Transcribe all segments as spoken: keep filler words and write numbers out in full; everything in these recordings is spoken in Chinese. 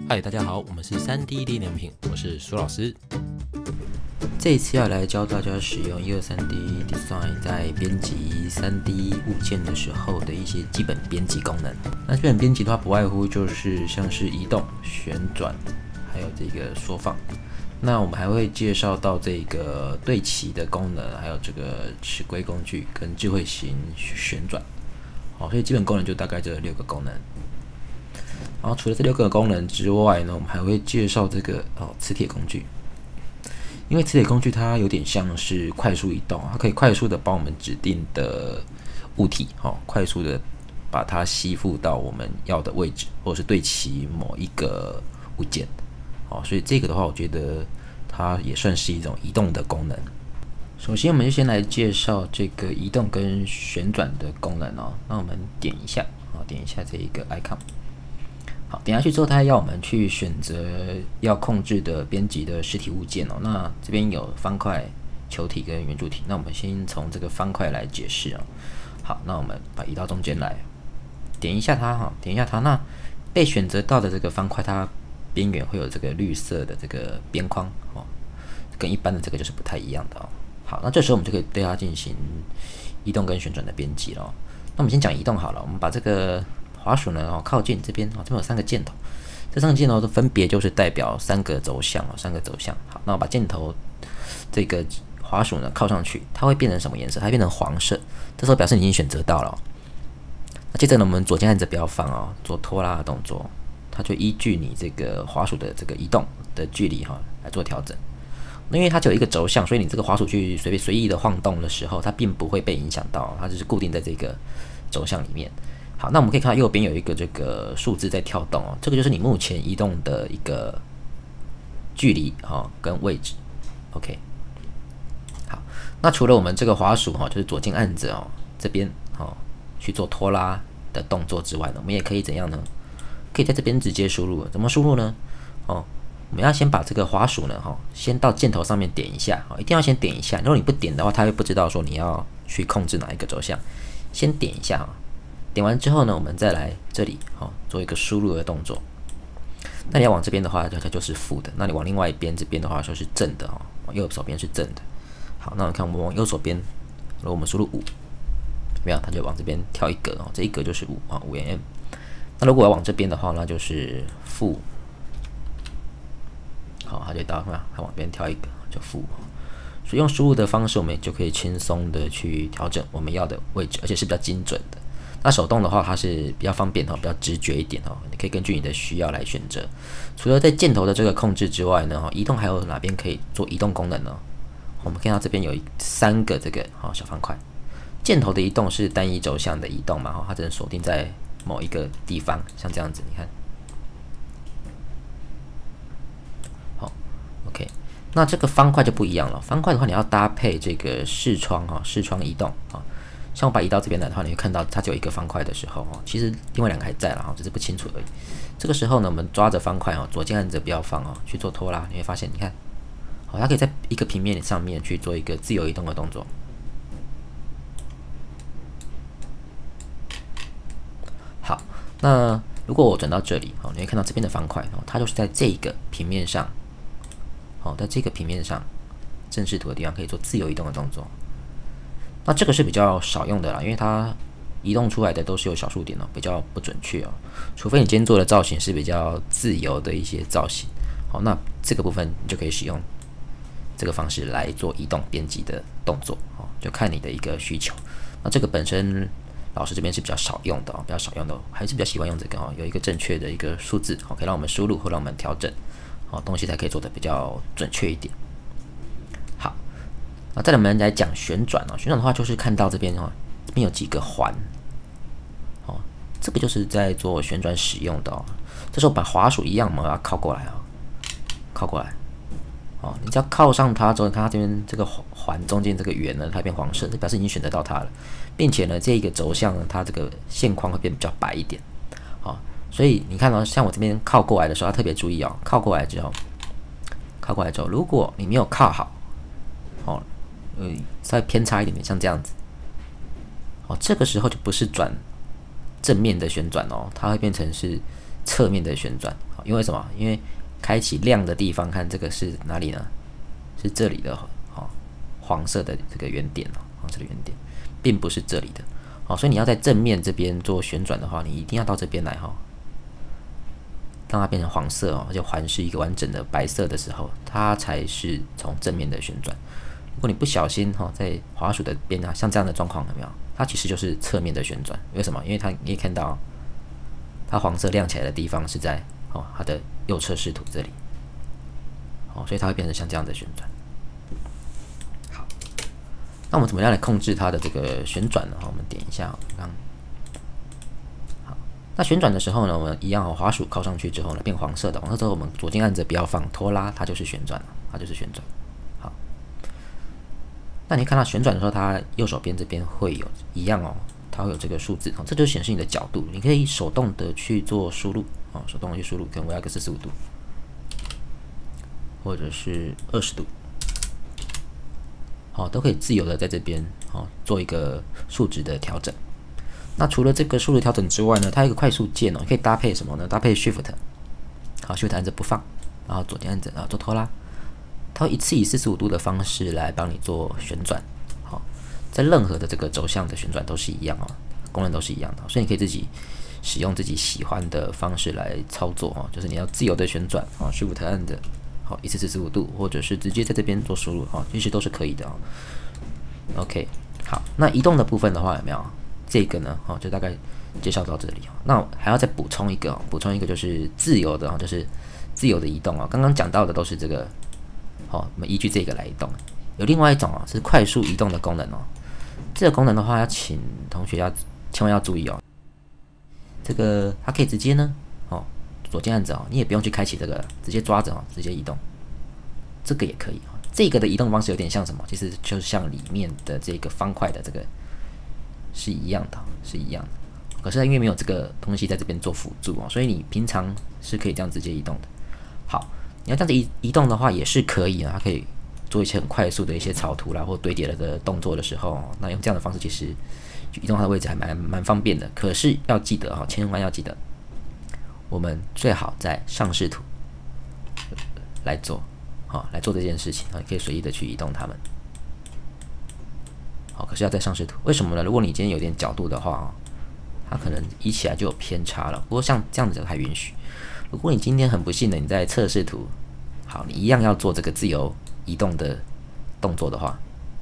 嗨，大家好，我们是三 D 立联品，我是苏老师。 这一次要来教大家使用一二三 D Design 在编辑三 D 物件的时候的一些基本编辑功能。那基本编辑的话，不外乎就是像是移动、旋转，还有这个缩放。那我们还会介绍到这个对齐的功能，还有这个尺规工具跟智慧型旋转。好，所以基本功能就大概这六个功能。然后除了这六个功能之外呢，我们还会介绍这个哦磁铁工具。因为磁铁工具它有点像是快速移动，它可以快速的帮我们指定的物体，哦，快速的把它吸附到我们要的位置，或者是对齐某一个物件，哦，所以这个的话，我觉得它也算是一种移动的功能。首先，我们就先来介绍这个移动跟旋转的功能哦。那我们点一下，哦，点一下这一个 icon。好，点下去之后，它要我们去选择要控制的编辑的实体物件哦。那这边有方块、球体跟圆柱体。那我们先从这个方块来解释哦。好，那我们把移到中间来，点一下它哈，点一下它。那被选择到的这个方块，它边缘会有这个绿色的这个边框哦，跟一般的这个就是不太一样的哦。好，那这时候我们就可以对它进行移动跟旋转的编辑了。那我们先讲移动好了，我们把这个滑鼠呢，哦，靠近这边，哦，这边有三个箭头，这三个箭头都分别就是代表三个轴向哦，三个轴向。好，那我把箭头这个滑鼠呢靠上去，它会变成什么颜色？它会变成黄色，这时候表示你已经选择到了哦。那接着呢，我们左键按着不要放哦，做拖拉的动作，它就依据你这个滑鼠的这个移动的距离哈、哦、来做调整。那因为它只有一个轴向，所以你这个滑鼠去随便随意的晃动的时候，它并不会被影响到，它就是固定在这个轴向里面。好，那我们可以看到右边有一个这个数字在跳动哦，这个就是你目前移动的一个距离哦跟位置。OK， 好，那除了我们这个滑鼠哈、哦，就是左键按着哦这边哦去做拖拉的动作之外呢，我们也可以怎样呢？可以在这边直接输入，怎么输入呢？哦，我们要先把这个滑鼠呢哈、哦，先到箭头上面点一下，哦，一定要先点一下，如果你不点的话，它会不知道说你要去控制哪一个轴向，先点一下哈、哦。点完之后呢，我们再来这里，哦，做一个输入的动作。那你要往这边的话，它就是负的；那你往另外一边这边的话，说是正的哦，往右手边是正的。好，那我们看我们往右手边，如果我们输入五，没有，它就往这边跳一格哦，这一格就是五啊，五 mm。那如果要往这边的话，那就是负，好，它就到嘛，它往这边跳一格就负。所以用输入的方式，我们就可以轻松的去调整我们要的位置，而且是比较精准的。那手动的话，它是比较方便哦，比较直觉一点哦。你可以根据你的需要来选择。除了在箭头的这个控制之外呢，移动还有哪边可以做移动功能呢？我们看到这边有三个这个哦小方块。箭头的移动是单一轴向的移动嘛，它只能锁定在某一个地方，像这样子，你看。好 ，OK。那这个方块就不一样了。方块的话，你要搭配这个视窗哈，视窗移动啊。像我把移到这边来的话，你会看到它只有一个方块的时候哦，其实另外两个还在了哈，只是不清楚而已。这个时候呢，我们抓着方块哦，左键按着不要放哦，去做拖拉，你会发现，你看，好，它可以在一个平面上面去做一个自由移动的动作。好，那如果我转到这里哦，你会看到这边的方块哦，它就是在这个平面上，哦，在这个平面上正视图的地方可以做自由移动的动作。那这个是比较少用的啦，因为它移动出来的都是有小数点哦，比较不准确哦。除非你今天做的造型是比较自由的一些造型，好，那这个部分你就可以使用这个方式来做移动编辑的动作哦，就看你的一个需求。那这个本身老师这边是比较少用的哦，比较少用的，还是比较喜欢用这个哦，有一个正确的一个数字，哦，可以让我们输入或让我们调整，哦，东西才可以做的比较准确一点。啊，再来我们来讲旋转哦。旋转的话，就是看到这边哦，这边有几个环，哦，这个就是在做旋转使用的哦。这时候把滑鼠一样，我们把它靠过来啊、哦，靠过来，哦，你只要靠上它之后，你看它这边这个环中间这个圆呢，它变黄色，这表示已经选择到它了，并且呢，这一个轴向呢，它这个线框会变比较白一点，哦，所以你看到、哦、像我这边靠过来的时候，要特别注意哦，靠过来之后，靠过来之后，如果你没有靠好，哦。呃，稍微偏差一点点，像这样子，哦，这个时候就不是转正面的旋转哦，它会变成是侧面的旋转，因为什么？因为开启亮的地方，看这个是哪里呢？是这里的哦，黄色的这个圆点哦，黄色的圆点，并不是这里的哦，所以你要在正面这边做旋转的话，你一定要到这边来哈、哦，让它变成黄色哦，而且环是一个完整的白色的时候，它才是从正面的旋转。如果你不小心哈、哦，在滑鼠的边啊，像这样的状况有没有？它其实就是侧面的旋转。为什么？因为它你可以看到，它黄色亮起来的地方是在哦它的右侧视图这里，哦，所以它会变成像这样的旋转。好，那我们怎么样来控制它的这个旋转呢？我们点一下刚刚。好，那旋转的时候呢，我们一样哦，滑鼠靠上去之后呢，变黄色的，黄色之后我们左键按着不要放拖拉，它就是旋转了，它就是旋转。好，那你看到旋转的时候，它右手边这边会有一样哦。它会有这个数字，这就显示你的角度，你可以手动的去做输入哦，手动的去输入，可能我要个四十五度，或者是二十度，哦，都可以自由的在这边哦做一个数值的调整。那除了这个数值调整之外呢，它有一个快速键哦，可以搭配什么呢？搭配 Shift， 好 ，Shift 按着不放，然后左键按着啊做拖拉，它会一次以四十五度的方式来帮你做旋转。在任何的这个轴向的旋转都是一样哦，功能都是一样的，所以你可以自己使用自己喜欢的方式来操作哦，就是你要自由的旋转哦，Shift按的，好一次四十五度，或者是直接在这边做输入哦，其实都是可以的哦。OK， 好，那移动的部分的话有没有？这个呢，哦，就大概介绍到这里哦。那还要再补充一个哦，补充一个就是自由的哦，就是自由的移动哦。刚刚讲到的都是这个，哦，我们依据这个来移动。有另外一种哦，是快速移动的功能哦。这个功能的话，要请同学要千万要注意哦。这个它可以直接呢，哦，左键按着哦，你也不用去开启这个，直接抓着哦，直接移动。这个也可以哦。这个的移动方式有点像什么？其实就像里面的这个方块的这个是一样的，是一样的。可是它因为没有这个东西在这边做辅助哦，所以你平常是可以这样直接移动的。好，你要这样子移移动的话也是可以啊，它可以做一些很快速的一些草图啦，或堆叠了的动作的时候，那用这样的方式其实移动它的位置还蛮蛮方便的。可是要记得哈，千万要记得，我们最好在上视图来做，好来做这件事情啊，可以随意的去移动它们。好，可是要在上视图，为什么呢？如果你今天有点角度的话，它可能移起来就有偏差了。不过像这样子还允许。如果你今天很不幸的你在测试图，好，你一样要做这个自由移动的动作的话，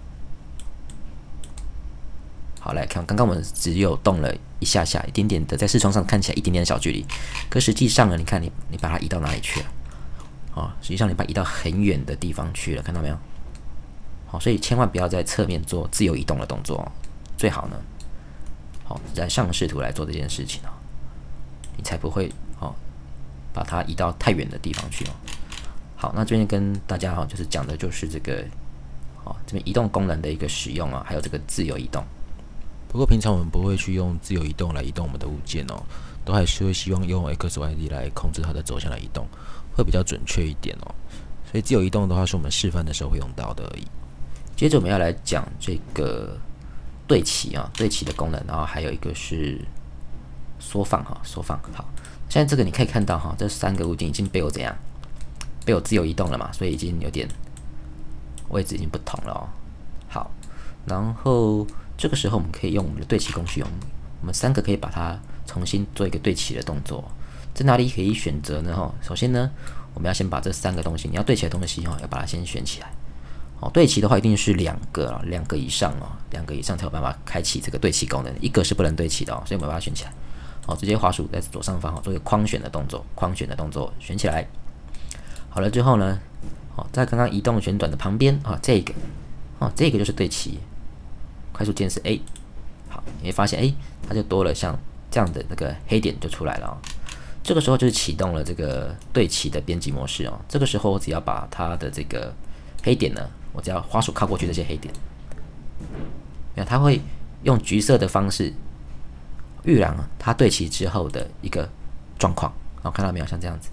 好来看，刚刚我们只有动了一下下，一点点的，在视窗上看起来一点点的小距离，可实际上呢，你看你你把它移到哪里去了？哦，实际上你把它移到很远的地方去了，看到没有？好，所以千万不要在侧面做自由移动的动作哦，最好呢，好在上视图来做这件事情哦，你才不会哦把它移到太远的地方去哦。好，那这边跟大家哈、哦，就是讲的就是这个哦这边移动功能的一个使用啊、哦，还有这个自由移动。 不过平常我们不会去用自由移动来移动我们的物件哦，都还是会希望用 X Y Z 来控制它的走向来移动，会比较准确一点哦。所以自由移动的话是我们示范的时候会用到的而已。 接着我们要来讲这个对齐啊，对齐的功能，然后还有一个是缩放哈，缩放。好，现在这个你可以看到哈，这三个物件已经被我怎样，被我自由移动了嘛，所以已经有点位置已经不同了哦。好，然后这个时候我们可以用我们的对齐工具，我们三个可以把它重新做一个对齐的动作。在哪里可以选择呢？哈，首先呢，我们要先把这三个东西，你要对齐的东西哈，要把它先选起来。哦，对齐的话一定是两个啊，两个以上哦，两个以上才有办法开启这个对齐功能，一个是不能对齐的哦，所以我们把它选起来。好，直接滑鼠在左上方哦，做一个框选的动作，框选的动作选起来。好了之后呢，哦，在刚刚移动旋转的旁边啊，这个，哦，这个就是对齐，快速键是 A。好，你会发现，哎，它就多了像这样的那个黑点就出来了哦。这个时候就是启动了这个对齐的编辑模式哦。这个时候我只要把它的这个黑点呢，我只要滑鼠靠过去这些黑点，那它会用橘色的方式预览它对齐之后的一个状况。好，看到没有？像这样子。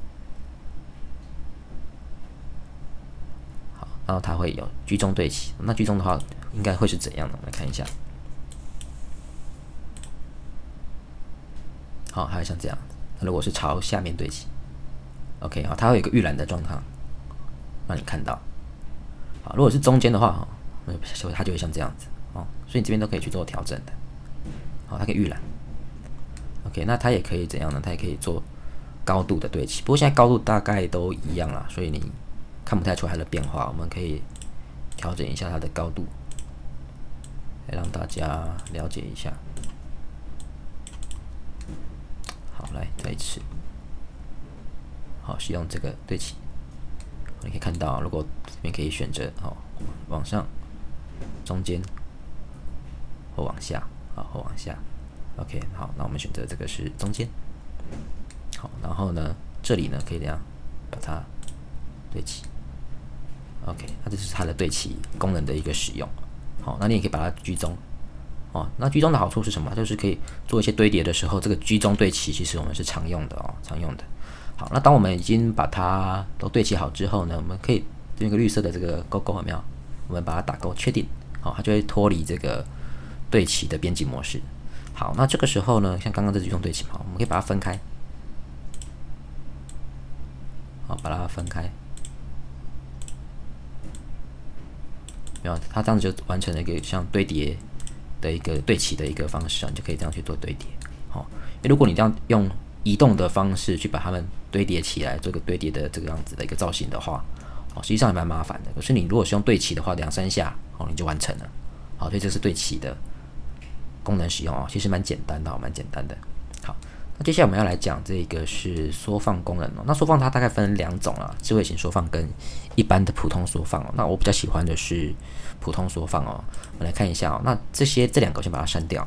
好，然后它会有居中对齐。那居中的话，应该会是怎样的？我们来看一下。好，还有像这样， 如果是朝下面对齐 ，OK 啊，它会有一个预览的状态，让你看到。好，如果是中间的话，它就会像这样子哦，所以你这边都可以去做调整的。好，它可以预览。OK， 那它也可以怎样呢？它也可以做高度的对齐，不过现在高度大概都一样啦，所以你看不太出来它的变化。我们可以调整一下它的高度，来让大家了解一下。好，来再一次。好，使用这个对齐，你可以看到，如果这边可以选择哦，往上、中间或往下，好，或往下。OK， 好，那我们选择这个是中间。好，然后呢，这里呢可以这样把它对齐。OK， 那这是它的对齐功能的一个使用。好，那你也可以把它居中。哦，那居中的好处是什么？就是可以做一些堆叠的时候，这个居中对齐其实我们是常用的哦，常用的。好，那当我们已经把它都对齐好之后呢，我们可以用一个绿色的这个勾勾有没有？我们把它打勾确定，好，它就会脱离这个对齐的编辑模式。好，那这个时候呢，像刚刚这居中对齐嘛，我们可以把它分开，好，把它分开，没有，它这样子就完成了一个像堆叠的一个对齐的一个方式，你就可以这样去做堆叠。好，因为如果你这样用移动的方式去把它们堆叠起来，做个堆叠的这个样子的一个造型的话，哦，实际上还蛮麻烦的。可是你如果是用对齐的话，两三下，哦，你就完成了。好，所以这是对齐的功能使用哦，其实蛮简单的，蛮简单的。好，那接下来我们要来讲这个是缩放功能哦。那缩放它大概分两种啦，智慧型缩放跟一般的普通缩放哦。那我比较喜欢的是普通缩放哦。我们来看一下哦，那这些这两个我先把它删掉。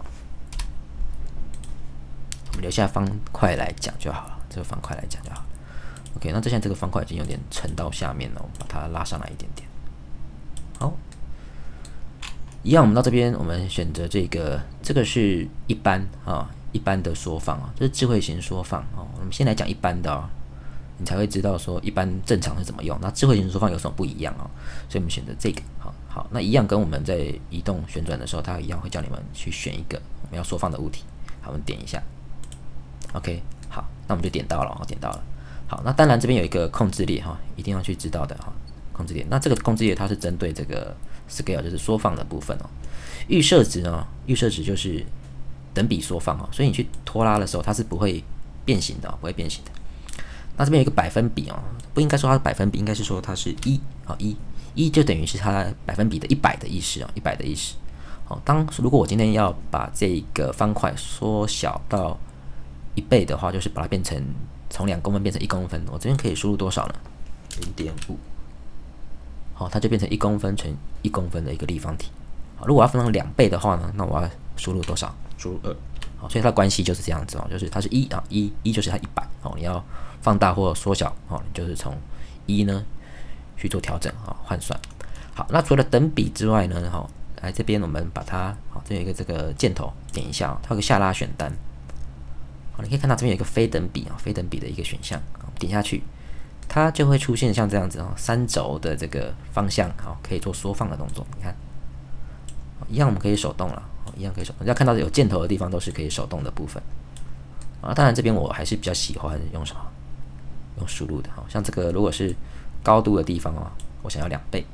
我们留下方块来讲就好了，这个方块来讲就好了。OK， 那这现在这个方块已经有点沉到下面了，我们把它拉上来一点点。好，一样，我们到这边，我们选择这个，这个是一般啊，一般的缩放啊，这是智慧型缩放啊。我们先来讲一般的啊，你才会知道说一般正常是怎么用。那智慧型缩放有什么不一样啊？所以我们选择这个，好好，那一样跟我们在移动旋转的时候，它一样会叫你们去选一个我们要缩放的物体。好，我们点一下。OK， 好，那我们就点到了，点到了。好，那当然这边有一个控制列哈，一定要去知道的哈，控制列。那这个控制列它是针对这个 scale， 就是缩放的部分哦。预设值呢，预设值就是等比缩放哦，所以你去拖拉的时候，它是不会变形的，不会变形的。那这边有一个百分比哦，不应该说它是百分比，应该是说它是一啊一一就等于是它百分比的一百的意思啊，一百的意思。好，当如果我今天要把这个方块缩小到一倍的话，就是把它变成从两公分变成一公分，我这边可以输入多少呢？零点五。好，它就变成一公分乘一公分的一个立方体。好，如果要分成两倍的话呢，那我要输入多少？输入二。好，所以它的关系就是这样子哦，就是它是一啊一一就是它一百哦，你要放大或缩小哦，你就是从一呢去做调整啊、哦、换算。好，那除了等比之外呢，哈、哦，来这边我们把它好，这有一个这个箭头点一下、哦，它有个下拉选单。好，你可以看到这边有一个非等比啊，非等比的一个选项，点下去，它就会出现像这样子哦，三轴的这个方向，好，可以做缩放的动作。你看，一样我们可以手动了，一样可以手动。要看到有箭头的地方都是可以手动的部分。啊，当然这边我还是比较喜欢用什么，用输入的。好，像这个如果是高度的地方哦，我想要两倍。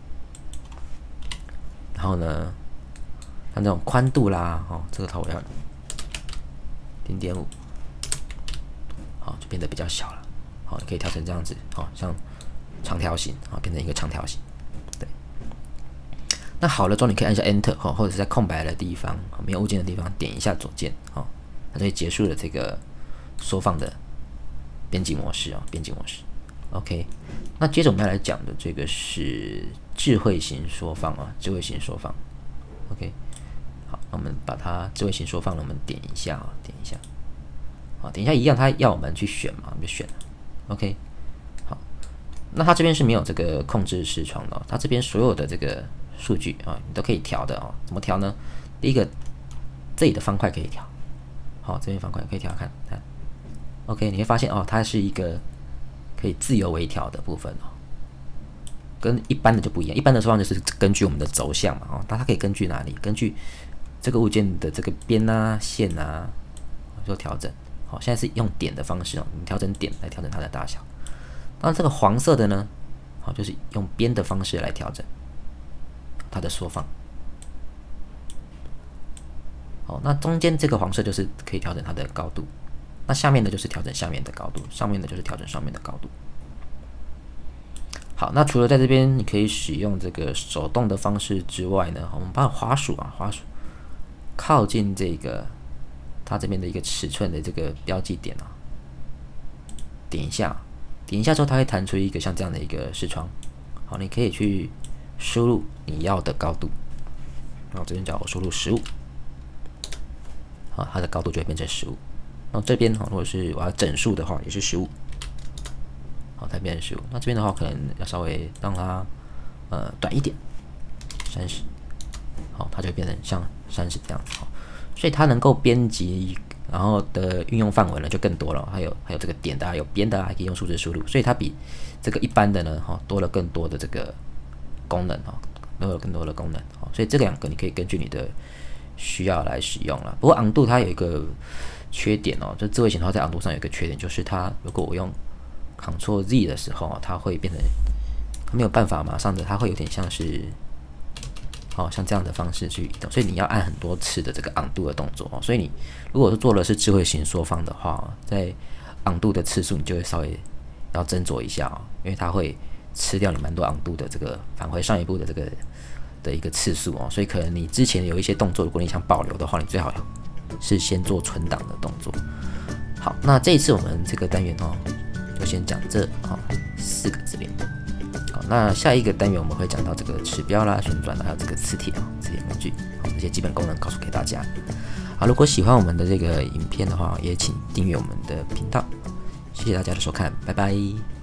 然后呢，像这种宽度啦，哦，这个头我要零点五。好，就变得比较小了。好，你可以调成这样子，好，像长条形，好，变成一个长条形。对。那好了之后，你可以按下 Enter， 好，或者是在空白的地方，没有物件的地方，点一下左键，好，它就会结束了这个缩放的编辑模式啊，编辑模式。OK， 那接着我们要来讲的这个是智慧型缩放啊，智慧型缩放。OK， 好，那我们把它智慧型缩放呢，我们点一下啊，点一下。好，等一下一样，它要我们去选嘛，我们就选了。OK， 好，那它这边是没有这个控制视窗的、哦，它这边所有的这个数据啊、哦，你都可以调的哦。怎么调呢？第一个，这里的方块可以调，好，这边方块可以调看看。OK， 你会发现哦，它是一个可以自由微调的部分哦，跟一般的就不一样。一般的缩放就是根据我们的轴向嘛，哦，但它可以根据哪里？根据这个物件的这个边啊、线啊做调整。 好，现在是用点的方式哦，你调整点来调整它的大小。那这个黄色的呢，好，就是用边的方式来调整它的缩放。好，那中间这个黄色就是可以调整它的高度，那下面的就是调整下面的高度，上面的就是调整上面的高度。好，那除了在这边你可以使用这个手动的方式之外呢，我们把滑鼠啊，滑鼠靠近这个它这边的一个尺寸的这个标记点啊，点一下，点一下之后，它会弹出一个像这样的一个视窗。好，你可以去输入你要的高度。然后这边叫我输入十五，好，它的高度就会变成十五。然后这边哈，如果是我要整数的话，也是十五。好，它变成十五。那这边的话，可能要稍微让它呃短一点，三十。好，它就会变成像三十这样子。好，所以它能够编辑，然后的运用范围呢就更多了。还有还有这个点的、啊，有边的、啊，还可以用数字输入，所以它比这个一般的呢，哈，多了更多的这个功能哈，都有更多的功能。好，所以这两个你可以根据你的需要来使用了。不过昂度它有一个缺点哦，就智慧型号在昂度上有一个缺点，就是它如果我用 Ctrl Z 的时候，它会变成它没有办法马上的，它会有点像是。好、哦、像这样的方式去移动，所以你要按很多次的这个昂度的动作哦。所以你如果是做的是智慧型缩放的话，在昂度的次数你就会稍微要斟酌一下哦，因为它会吃掉你蛮多昂度的这个返回上一步的这个的一个次数哦。所以可能你之前有一些动作，如果你想保留的话，你最好是先做存档的动作。好，那这一次我们这个单元哦，就先讲这啊、哦、四个指令。好，那下一个单元我们会讲到这个指标啦、旋转啦，还有这个磁铁啊、磁铁工具，好，这些基本功能告诉给大家。好，如果喜欢我们的这个影片的话，也请订阅我们的频道。谢谢大家的收看，拜拜。